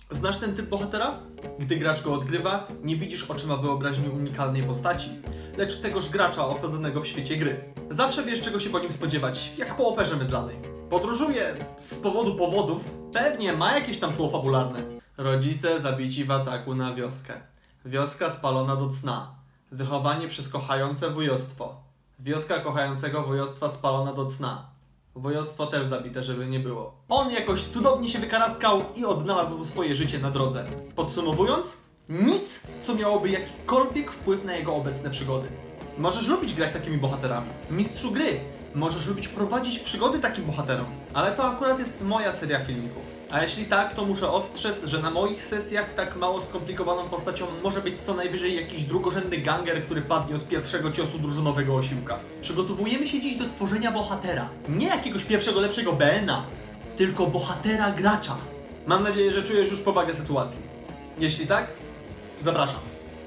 Znasz ten typ bohatera? Gdy gracz go odgrywa, nie widzisz oczyma wyobraźni unikalnej postaci, lecz tegoż gracza osadzonego w świecie gry. Zawsze wiesz, czego się po nim spodziewać, jak po operze mydlanej. Podróżuje z powodu powodów, pewnie ma jakieś tam tło fabularne. Rodzice zabici w ataku na wioskę. Wioska spalona do cna. Wychowanie przez kochające wujostwo. Wioska kochającego wujostwa spalona do cna. Wojostwo też zabite, żeby nie było. On jakoś cudownie się wykaraskał i odnalazł swoje życie na drodze. Podsumowując, nic, co miałoby jakikolwiek wpływ na jego obecne przygody. Możesz lubić grać takimi bohaterami. Mistrzu gry, możesz lubić prowadzić przygody takim bohaterom. Ale to akurat jest moja seria filmików. A jeśli tak, to muszę ostrzec, że na moich sesjach tak mało skomplikowaną postacią może być co najwyżej jakiś drugorzędny ganger, który padnie od pierwszego ciosu drużynowego osiłka. Przygotowujemy się dziś do tworzenia bohatera. Nie jakiegoś pierwszego lepszego BN-a, tylko bohatera gracza. Mam nadzieję, że czujesz już powagę sytuacji. Jeśli tak, zapraszam.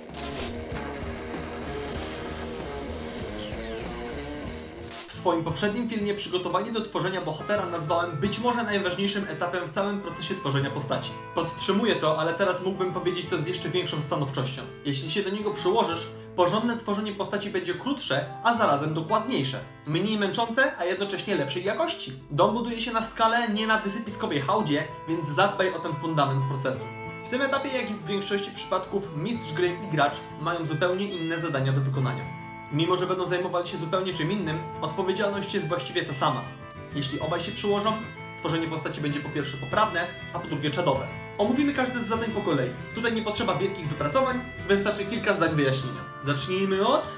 W swoim poprzednim filmie przygotowanie do tworzenia bohatera nazwałem być może najważniejszym etapem w całym procesie tworzenia postaci. Podtrzymuję to, ale teraz mógłbym powiedzieć to z jeszcze większą stanowczością. Jeśli się do niego przyłożysz, porządne tworzenie postaci będzie krótsze, a zarazem dokładniejsze. Mniej męczące, a jednocześnie lepszej jakości. Dom buduje się na skalę, nie na wysypiskowej hałdzie, więc zadbaj o ten fundament procesu. W tym etapie, jak i w większości przypadków, mistrz gry i gracz mają zupełnie inne zadania do wykonania. Mimo że będą zajmowali się zupełnie czym innym, odpowiedzialność jest właściwie ta sama. Jeśli obaj się przyłożą, tworzenie postaci będzie po pierwsze poprawne, a po drugie czadowe. Omówimy każde z zadań po kolei. Tutaj nie potrzeba wielkich wypracowań, wystarczy kilka zdań wyjaśnienia. Zacznijmy od...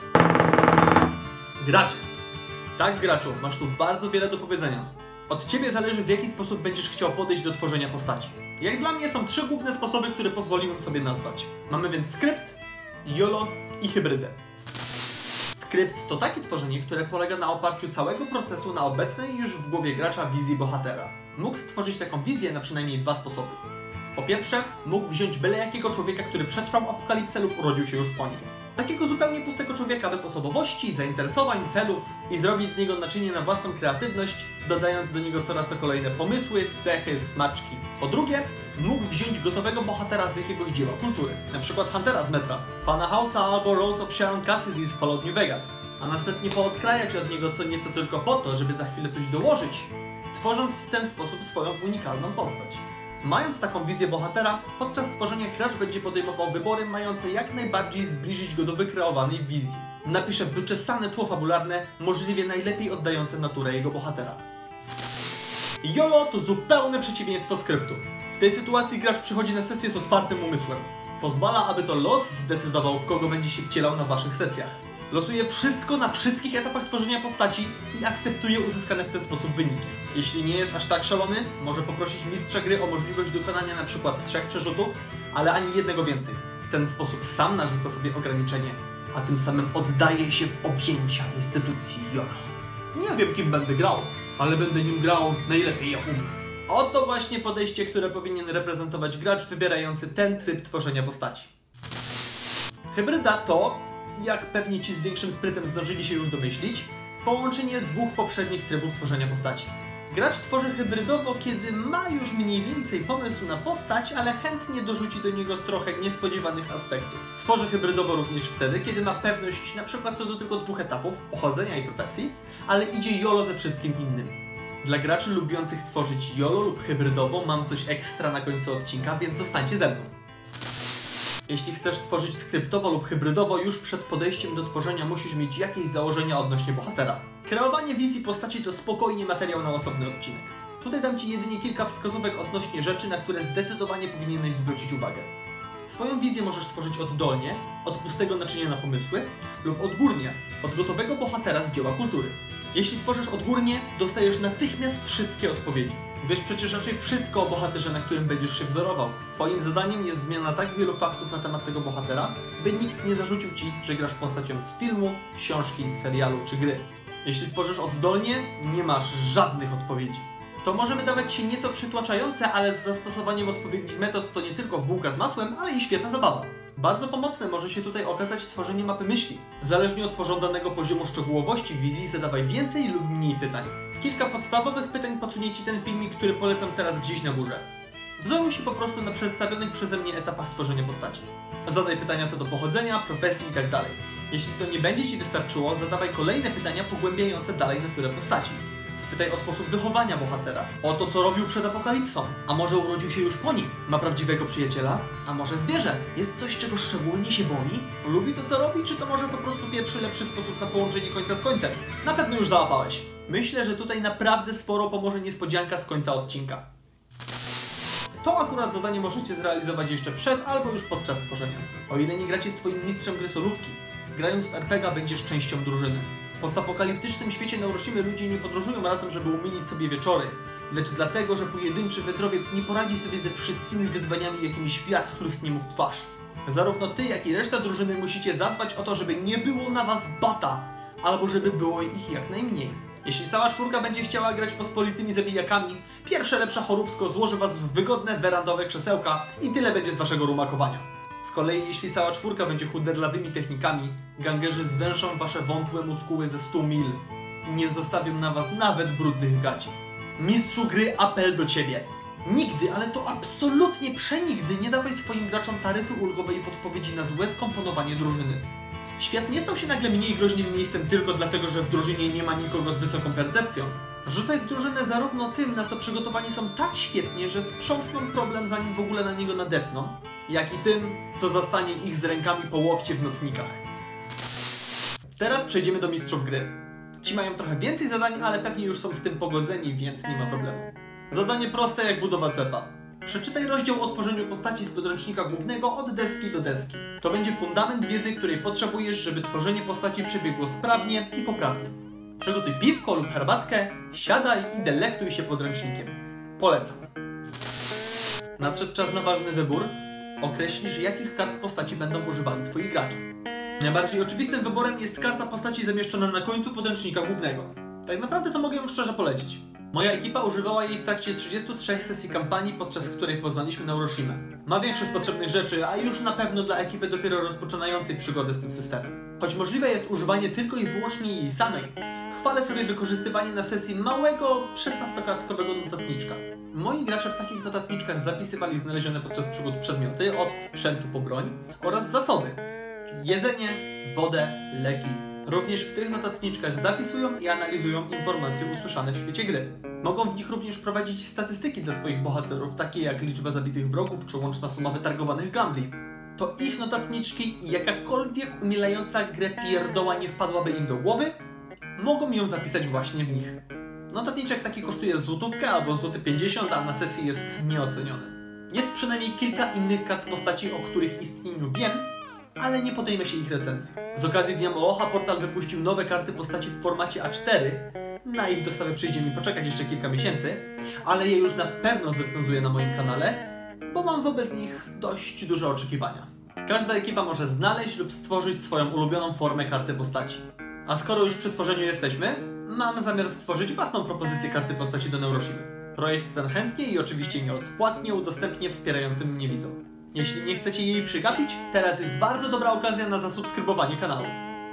graczy. Tak, graczu, masz tu bardzo wiele do powiedzenia. Od ciebie zależy, w jaki sposób będziesz chciał podejść do tworzenia postaci. Jak dla mnie są trzy główne sposoby, które pozwoliłem sobie nazwać. Mamy więc skrypt, YOLO i hybrydę. Skrypt to takie tworzenie, które polega na oparciu całego procesu na obecnej już w głowie gracza wizji bohatera. Mógł stworzyć taką wizję na przynajmniej dwa sposoby. Po pierwsze, mógł wziąć byle jakiego człowieka, który przetrwał apokalipsę lub urodził się już po niej. Takiego zupełnie pustego człowieka bez osobowości, zainteresowań, celów i zrobić z niego naczynie na własną kreatywność, dodając do niego coraz to kolejne pomysły, cechy, smaczki. Po drugie, mógł wziąć gotowego bohatera z jakiegoś dzieła kultury, na przykład Huntera z Metra, Pana House'a albo Rose of Sharon Cassidy z Fallout New Vegas, a następnie poodkrajać od niego co nieco tylko po to, żeby za chwilę coś dołożyć, tworząc w ten sposób swoją unikalną postać. Mając taką wizję bohatera, podczas tworzenia gracz będzie podejmował wybory mające jak najbardziej zbliżyć go do wykreowanej wizji. Napisze wyczesane tło fabularne, możliwie najlepiej oddające naturę jego bohatera. YOLO to zupełne przeciwieństwo skryptu. W tej sytuacji gracz przychodzi na sesję z otwartym umysłem. Pozwala, aby to los zdecydował, w kogo będzie się wcielał na waszych sesjach. Losuje wszystko na wszystkich etapach tworzenia postaci i akceptuje uzyskane w ten sposób wyniki. Jeśli nie jest aż tak szalony, może poprosić mistrza gry o możliwość dokonania na przykład 3 przerzutów, ale ani jednego więcej. W ten sposób sam narzuca sobie ograniczenie, a tym samym oddaje się w objęcia instytucji YOLO. Nie wiem, kim będę grał, ale będę nim grał najlepiej jak umiem. Oto właśnie podejście, które powinien reprezentować gracz wybierający ten tryb tworzenia postaci. Hybryda to, jak pewnie ci z większym sprytem zdążyli się już domyślić, połączenie dwóch poprzednich trybów tworzenia postaci. Gracz tworzy hybrydowo, kiedy ma już mniej więcej pomysł na postać, ale chętnie dorzuci do niego trochę niespodziewanych aspektów. Tworzy hybrydowo również wtedy, kiedy ma pewność np. co do tylko 2 etapów, pochodzenia i profesji, ale idzie YOLO ze wszystkim innym. Dla graczy lubiących tworzyć YOLO lub hybrydowo mam coś ekstra na końcu odcinka, więc zostańcie ze mną. Jeśli chcesz tworzyć skryptowo lub hybrydowo, już przed podejściem do tworzenia musisz mieć jakieś założenia odnośnie bohatera. Kreowanie wizji postaci to spokojnie materiał na osobny odcinek. Tutaj dam ci jedynie kilka wskazówek odnośnie rzeczy, na które zdecydowanie powinieneś zwrócić uwagę. Swoją wizję możesz tworzyć oddolnie, od pustego naczynia na pomysły, lub odgórnie, od gotowego bohatera z dzieła kultury. Jeśli tworzysz odgórnie, dostajesz natychmiast wszystkie odpowiedzi. Wiesz przecież raczej wszystko o bohaterze, na którym będziesz się wzorował. Twoim zadaniem jest zmiana tak wielu faktów na temat tego bohatera, by nikt nie zarzucił ci, że grasz postacią z filmu, książki, serialu czy gry. Jeśli tworzysz oddolnie, nie masz żadnych odpowiedzi. To może wydawać się nieco przytłaczające, ale z zastosowaniem odpowiednich metod to nie tylko bułka z masłem, ale i świetna zabawa. Bardzo pomocne może się tutaj okazać tworzenie mapy myśli. Zależnie od pożądanego poziomu szczegółowości wizji zadawaj więcej lub mniej pytań. Kilka podstawowych pytań podsunie ci ten filmik, który polecam teraz gdzieś na górze. Wzoruj się po prostu na przedstawionych przeze mnie etapach tworzenia postaci. Zadaj pytania co do pochodzenia, profesji itd. Jeśli to nie będzie Ci wystarczyło, zadawaj kolejne pytania pogłębiające dalej naturę postaci. Spytaj o sposób wychowania bohatera, o to, co robił przed apokalipsą. A może urodził się już po nim? Ma prawdziwego przyjaciela? A może zwierzę? Jest coś, czego szczególnie się boi? Lubi to, co robi, czy to może po prostu pierwszy, lepszy sposób na połączenie końca z końcem? Na pewno już załapałeś. Myślę, że tutaj naprawdę sporo pomoże niespodzianka z końca odcinka. To akurat zadanie możecie zrealizować jeszcze przed albo już podczas tworzenia. O ile nie gracie z Twoim mistrzem gry solówki, grając w RPG będziesz częścią drużyny. W postapokaliptycznym świecie Neuroshimy ludzie nie podróżują razem, żeby umilić sobie wieczory, lecz dlatego, że pojedynczy wędrowiec nie poradzi sobie ze wszystkimi wyzwaniami, jakimi świat chlustnie mu w twarz. Zarówno Ty, jak i reszta drużyny musicie zadbać o to, żeby nie było na Was bata, albo żeby było ich jak najmniej. Jeśli cała czwórka będzie chciała grać pospolitymi zabijakami, pierwsze lepsze choróbsko złoży Was w wygodne werandowe krzesełka i tyle będzie z Waszego rumakowania. Z kolei jeśli cała czwórka będzie chuderlawymi technikami, gangerzy zwęszą Wasze wątłe muskuły ze 100 mil i nie zostawią na Was nawet brudnych gaci. Mistrzu gry, apel do Ciebie. Nigdy, ale to absolutnie przenigdy nie dawaj swoim graczom taryfy ulgowej w odpowiedzi na złe skomponowanie drużyny. Świat nie stał się nagle mniej groźnym miejscem tylko dlatego, że w drużynie nie ma nikogo z wysoką percepcją. Rzucaj w drużynę zarówno tym, na co przygotowani są tak świetnie, że sprzątną problem zanim w ogóle na niego nadepną, jak i tym, co zastanie ich z rękami po łokcie w nocnikach. Teraz przejdziemy do mistrzów gry. Ci mają trochę więcej zadań, ale pewnie już są z tym pogodzeni, więc nie ma problemu. Zadanie proste jak budowa cepa. Przeczytaj rozdział o tworzeniu postaci z podręcznika głównego od deski do deski. To będzie fundament wiedzy, której potrzebujesz, żeby tworzenie postaci przebiegło sprawnie i poprawnie. Przygotuj piwko lub herbatkę, siadaj i delektuj się podręcznikiem. Polecam. Nadszedł czas na ważny wybór. Określisz, jakich kart postaci będą używali Twoi gracze. Najbardziej oczywistym wyborem jest karta postaci zamieszczona na końcu podręcznika głównego. Tak naprawdę to mogę ją szczerze polecić. Moja ekipa używała jej w trakcie 33 sesji kampanii, podczas której poznaliśmy Neuroshimę. Ma większość potrzebnych rzeczy, a już na pewno dla ekipy dopiero rozpoczynającej przygodę z tym systemem. Choć możliwe jest używanie tylko i wyłącznie jej samej, chwalę sobie wykorzystywanie na sesji małego, 16-kartkowego notatniczka. Moi gracze w takich notatniczkach zapisywali znalezione podczas przygód przedmioty, od sprzętu po broń, oraz zasoby. Jedzenie, wodę, leki. Również w tych notatniczkach zapisują i analizują informacje usłyszane w świecie gry. Mogą w nich również prowadzić statystyki dla swoich bohaterów, takie jak liczba zabitych wrogów czy łączna suma wytargowanych gambli. To ich notatniczki i jakakolwiek umilająca grę pierdoła nie wpadłaby im do głowy, mogą ją zapisać właśnie w nich. Notatniczek taki kosztuje złotówkę albo złoty 50, a na sesji jest nieoceniony. Jest przynajmniej kilka innych kart postaci, o których istnieniu wiem, ale nie podejmę się ich recenzji. Z okazji Dnia Molocha portal wypuścił nowe karty postaci w formacie A4. Na ich dostawę przyjdzie mi poczekać jeszcze kilka miesięcy, ale je już na pewno zrecenzuję na moim kanale, bo mam wobec nich dość duże oczekiwania. Każda ekipa może znaleźć lub stworzyć swoją ulubioną formę karty postaci. A skoro już przy tworzeniu jesteśmy, mam zamiar stworzyć własną propozycję karty postaci do Neuroshimy. Projekt ten chętnie i oczywiście nieodpłatnie udostępnię wspierającym mnie widzom. Jeśli nie chcecie jej przegapić, teraz jest bardzo dobra okazja na zasubskrybowanie kanału.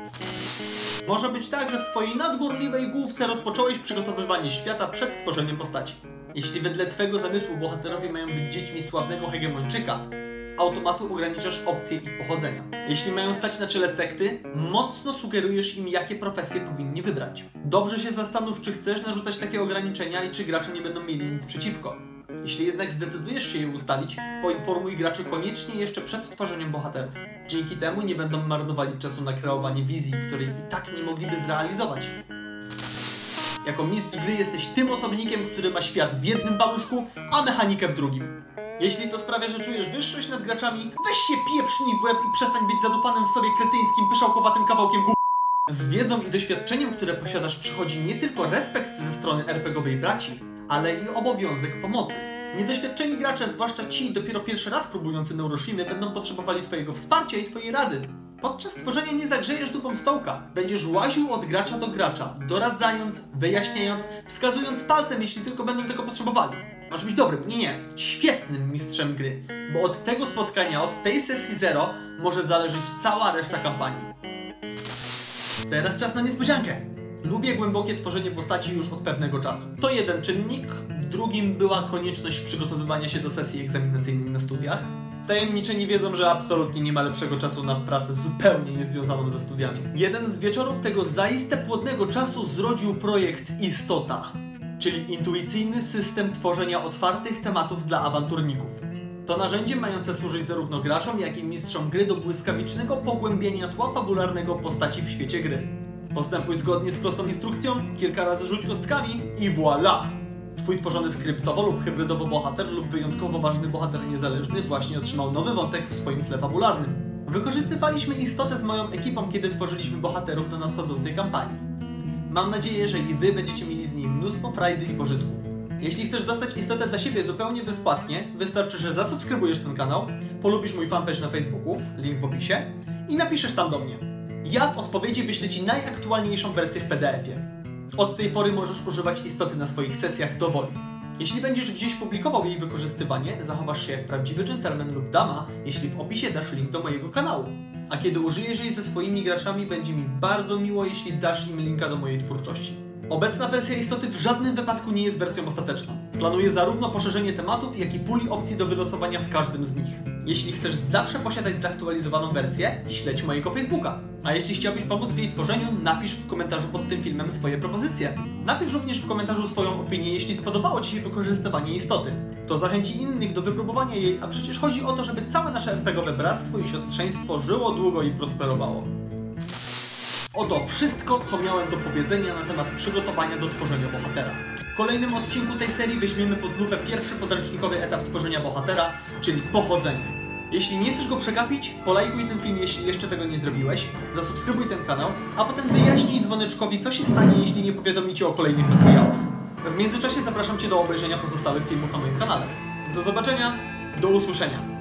Może być tak, że w Twojej nadgorliwej główce rozpocząłeś przygotowywanie świata przed tworzeniem postaci. Jeśli wedle Twego zamysłu bohaterowie mają być dziećmi sławnego hegemończyka, z automatu ograniczasz opcje ich pochodzenia. Jeśli mają stać na czele sekty, mocno sugerujesz im, jakie profesje powinni wybrać. Dobrze się zastanów, czy chcesz narzucać takie ograniczenia i czy gracze nie będą mieli nic przeciwko. Jeśli jednak zdecydujesz się je ustalić, poinformuj graczy koniecznie jeszcze przed tworzeniem bohaterów. Dzięki temu nie będą marnowali czasu na kreowanie wizji, której i tak nie mogliby zrealizować. Jako mistrz gry jesteś tym osobnikiem, który ma świat w jednym paluszku, a mechanikę w drugim. Jeśli to sprawia, że czujesz wyższość nad graczami, weź się pieprznij w łeb i przestań być zadupanym w sobie kretyńskim, pyszałkowatym kawałkiem gówna. Z wiedzą i doświadczeniem, które posiadasz, przychodzi nie tylko respekt ze strony RPGowej braci, ale i obowiązek pomocy. Niedoświadczeni gracze, zwłaszcza ci dopiero pierwszy raz próbujący Neuroshimy, będą potrzebowali Twojego wsparcia i Twojej rady. Podczas tworzenia nie zagrzejesz dupą stołka. Będziesz łaził od gracza do gracza, doradzając, wyjaśniając, wskazując palcem, jeśli tylko będą tego potrzebowali. Masz być dobrym, świetnym mistrzem gry, bo od tego spotkania, od tej sesji 0 może zależeć cała reszta kampanii. Teraz czas na niespodziankę. Lubię głębokie tworzenie postaci już od pewnego czasu. To jeden czynnik, drugim była konieczność przygotowywania się do sesji egzaminacyjnej na studiach. Tajemniczeni wiedzą, że absolutnie nie ma lepszego czasu na pracę zupełnie niezwiązaną ze studiami. Jeden z wieczorów tego zaiste płodnego czasu zrodził projekt Istota, czyli intuicyjny system tworzenia otwartych tematów dla awanturników. To narzędzie mające służyć zarówno graczom, jak i mistrzom gry do błyskawicznego pogłębienia tła fabularnego postaci w świecie gry. Postępuj zgodnie z prostą instrukcją, kilka razy rzuć kostkami i voilà! Twój tworzony skryptowo lub hybrydowo bohater lub wyjątkowo ważny bohater niezależny właśnie otrzymał nowy wątek w swoim tle fabularnym. Wykorzystywaliśmy Istotę z moją ekipą, kiedy tworzyliśmy bohaterów do nadchodzącej kampanii. Mam nadzieję, że i wy będziecie mieli z niej mnóstwo frajdy i pożytków. Jeśli chcesz dostać Istotę dla siebie zupełnie bezpłatnie, wystarczy, że zasubskrybujesz ten kanał, polubisz mój fanpage na Facebooku, link w opisie, i napiszesz tam do mnie. Ja w odpowiedzi wyślę ci najaktualniejszą wersję w PDF-ie. Od tej pory możesz używać Istoty na swoich sesjach do woli. Jeśli będziesz gdzieś publikował jej wykorzystywanie, zachowasz się jak prawdziwy dżentelmen lub dama, jeśli w opisie dasz link do mojego kanału. A kiedy użyjesz jej ze swoimi graczami, będzie mi bardzo miło, jeśli dasz im linka do mojej twórczości. Obecna wersja Istoty w żadnym wypadku nie jest wersją ostateczną. Planuję zarówno poszerzenie tematów, jak i puli opcji do wylosowania w każdym z nich. Jeśli chcesz zawsze posiadać zaktualizowaną wersję, śledź mojego Facebooka. A jeśli chciałbyś pomóc w jej tworzeniu, napisz w komentarzu pod tym filmem swoje propozycje. Napisz również w komentarzu swoją opinię, jeśli spodobało ci się wykorzystywanie Istoty. To zachęci innych do wypróbowania jej, a przecież chodzi o to, żeby całe nasze RPGowe bractwo i siostrzeństwo żyło długo i prosperowało. Oto wszystko, co miałem do powiedzenia na temat przygotowania do tworzenia bohatera. W kolejnym odcinku tej serii weźmiemy pod lupę pierwszy podręcznikowy etap tworzenia bohatera, czyli pochodzenie. Jeśli nie chcesz go przegapić, polajkuj ten film, jeśli jeszcze tego nie zrobiłeś, zasubskrybuj ten kanał, a potem wyjaśnij dzwoneczkowi, co się stanie, jeśli nie powiadomi cię o kolejnych materiałach. W międzyczasie zapraszam cię do obejrzenia pozostałych filmów na moim kanale. Do zobaczenia, do usłyszenia.